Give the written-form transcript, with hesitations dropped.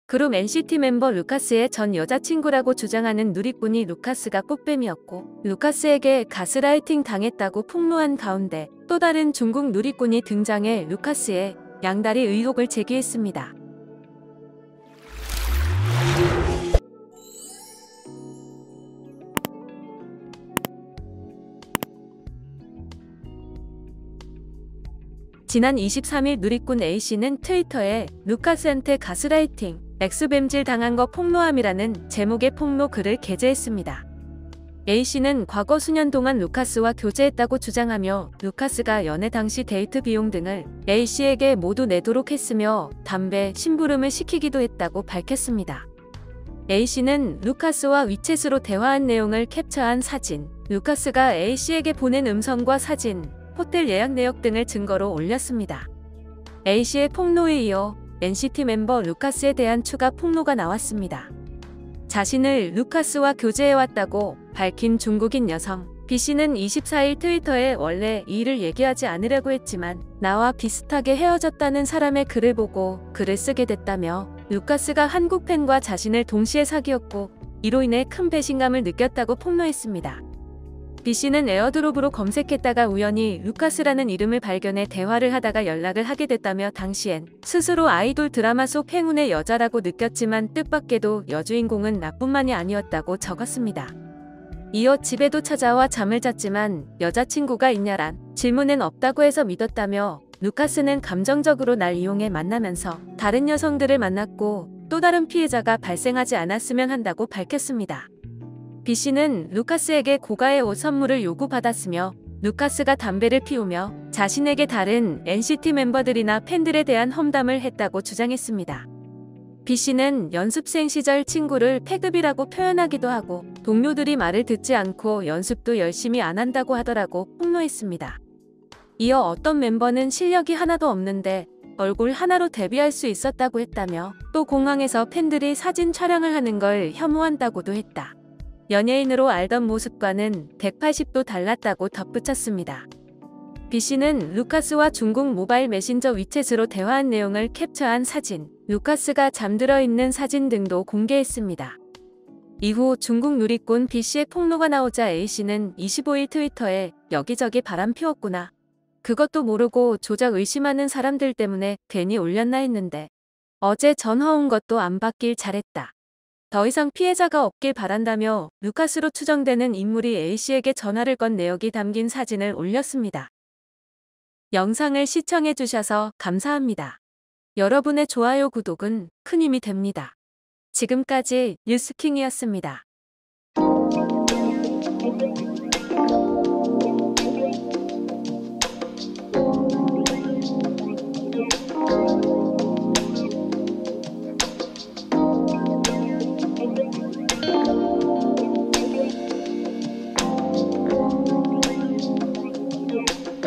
그룹 NCT 멤버 루카스의 전 여자친구라고 주장하는 누리꾼이 루카스가 꽃뱀이었고 루카스에게 가스라이팅 당했다고 폭로한 가운데 또 다른 중국 누리꾼이 등장해 루카스의 양다리 의혹을 제기했습니다. 지난 23일 누리꾼 A씨는 트위터에 루카스한테 가스라이팅, 엑스뱀질 당한 거 폭로함이라는 제목의 폭로 글을 게재했습니다. A씨는 과거 수년 동안 루카스와 교제했다고 주장하며 루카스가 연애 당시 데이트 비용 등을 A씨에게 모두 내도록 했으며 담배, 심부름을 시키기도 했다고 밝혔습니다. A씨는 루카스와 위챗으로 대화한 내용을 캡처한 사진, 루카스가 A씨에게 보낸 음성과 사진, 호텔 예약 내역 등을 증거로 올렸습니다. A씨의 폭로에 이어 NCT 멤버 루카스에 대한 추가 폭로가 나왔습니다. 자신을 루카스와 교제해왔다고 밝힌 중국인 여성 B씨는 24일 트위터에 원래 이 일을 얘기하지 않으려고 했지만 나와 비슷하게 헤어졌다는 사람의 글을 보고 글을 쓰게 됐다며 루카스가 한국 팬과 자신을 동시에 사귀었고 이로 인해 큰 배신감을 느꼈다고 폭로했습니다. B씨는 에어드롭으로 검색했다가 우연히 루카스라는 이름을 발견해 대화를 하다가 연락을 하게 됐다며 당시엔 스스로 아이돌 드라마 속 행운의 여자라고 느꼈지만 뜻밖에도 여주인공은 나뿐만이 아니었다고 적었습니다. 이어 집에도 찾아와 잠을 잤지만 여자친구가 있냐란 질문엔 없다고 해서 믿었다며 루카스는 감정적으로 날 이용해 만나면서 다른 여성들을 만났고 또 다른 피해자가 발생하지 않았으면 한다고 밝혔습니다. B씨는 루카스에게 고가의 옷 선물을 요구받았으며 루카스가 담배를 피우며 자신에게 다른 NCT 멤버들이나 팬들에 대한 험담을 했다고 주장했습니다. B씨는 연습생 시절 친구를 패급이라고 표현하기도 하고 동료들이 말을 듣지 않고 연습도 열심히 안 한다고 하더라고 폭로했습니다. 이어 어떤 멤버는 실력이 하나도 없는데 얼굴 하나로 데뷔할 수 있었다고 했다며 또 공항에서 팬들이 사진 촬영을 하는 걸 혐오한다고도 했다. 연예인으로 알던 모습과는 180도 달랐다고 덧붙였습니다. B씨는 루카스와 중국 모바일 메신저 위챗으로 대화한 내용을 캡처한 사진, 루카스가 잠들어 있는 사진 등도 공개했습니다. 이후 중국 누리꾼 B씨의 폭로가 나오자 A씨는 25일 트위터에 여기저기 바람 피웠구나. 그것도 모르고 조작 의심하는 사람들 때문에 괜히 올렸나 했는데 어제 전화 온 것도 안 받길 잘했다. 더 이상 피해자가 없길 바란다며 루카스로 추정되는 인물이 A씨에게 전화를 건 내역이 담긴 사진을 올렸습니다. 영상을 시청해주셔서 감사합니다. 여러분의 좋아요, 구독은 큰 힘이 됩니다. 지금까지 뉴스킹이었습니다.